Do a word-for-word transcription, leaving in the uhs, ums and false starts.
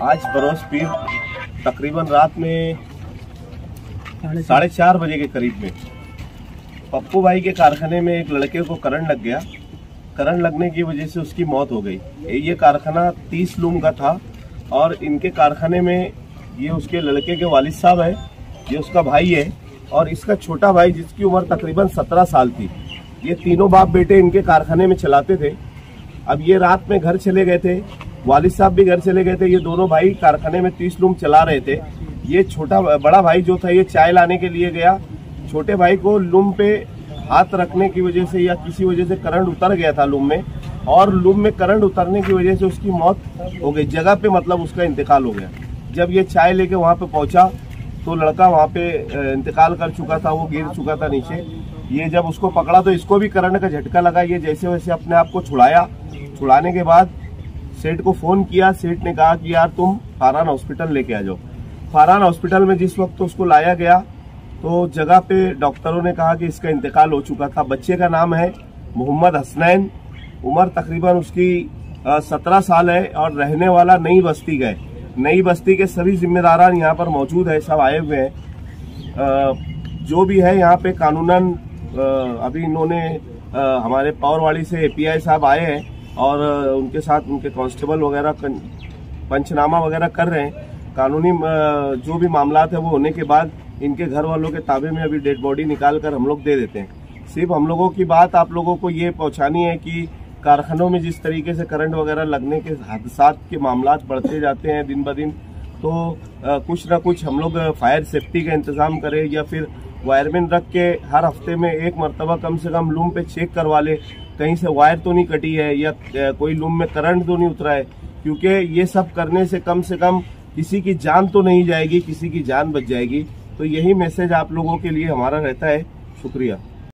आज बरोज पीर तकरीबन रात में साढ़े चार बजे के करीब में पप्पू भाई के कारखाने में एक लड़के को करंट लग गया। करंट लगने की वजह से उसकी मौत हो गई। ये कारखाना तीस लूम का था और इनके कारखाने में ये उसके लड़के के वालिद साहब है, ये उसका भाई है और इसका छोटा भाई जिसकी उम्र तकरीबन सत्रह साल थी। ये तीनों बाप बेटे इनके कारखाने में चलाते थे। अब ये रात में घर चले गए थे, वालिद साहब भी घर चले गए थे। ये दोनों भाई कारखाने में तीस लूम चला रहे थे। ये छोटा बड़ा भाई जो था ये चाय लाने के लिए गया। छोटे भाई को लूम पे हाथ रखने की वजह से या किसी वजह से करंट उतर गया था लूम में, और लूम में करंट उतरने की वजह से उसकी मौत हो गई। जगह पे मतलब उसका इंतकाल हो गया। जब ये चाय लेके वहाँ पे पहुंचा तो लड़का वहाँ पे इंतकाल कर चुका था, वो गिर चुका था नीचे। ये जब उसको पकड़ा तो इसको भी करंट का झटका लगा। ये जैसे वैसे अपने आप को छुड़ाया। छुड़ाने के बाद सेठ को फोन किया। सेठ ने कहा कि यार तुम फारान हॉस्पिटल लेके आ जाओ। फारान हॉस्पिटल में जिस वक्त तो उसको लाया गया तो जगह पे डॉक्टरों ने कहा कि इसका इंतकाल हो चुका था। बच्चे का नाम है मोहम्मद हसनैन, उम्र तकरीबन उसकी सत्रह साल है और रहने वाला नई बस्ती गए। नई बस्ती के सभी जिम्मेदारान यहाँ पर मौजूद है, सब आए हुए हैं। जो भी है यहाँ पे कानूनन अभी इन्होंने हमारे पावरवाड़ी से एपीआई साहब आए हैं और उनके साथ उनके कांस्टेबल वगैरह पंचनामा वगैरह कर रहे हैं। कानूनी जो भी मामला है वो होने के बाद इनके घर वालों के ताबे में अभी डेड बॉडी निकाल कर हम लोग दे देते हैं। सिर्फ हम लोगों की बात आप लोगों को ये पहुंचानी है कि कारखानों में जिस तरीके से करंट वगैरह लगने के हादसात के मामला बढ़ते जाते हैं दिन ब दिन, तो आ, कुछ ना कुछ हम लोग फायर सेफ्टी का इंतजाम करें या फिर वायरमैन रख के हर हफ्ते में एक मरतबा कम से कम लूम पे चेक करवा ले, कहीं से वायर तो नहीं कटी है या कोई लूम में करंट तो नहीं उतरा है। क्योंकि ये सब करने से कम से कम किसी की जान तो नहीं जाएगी, किसी की जान बच जाएगी। तो यही मैसेज आप लोगों के लिए हमारा रहता है। शुक्रिया।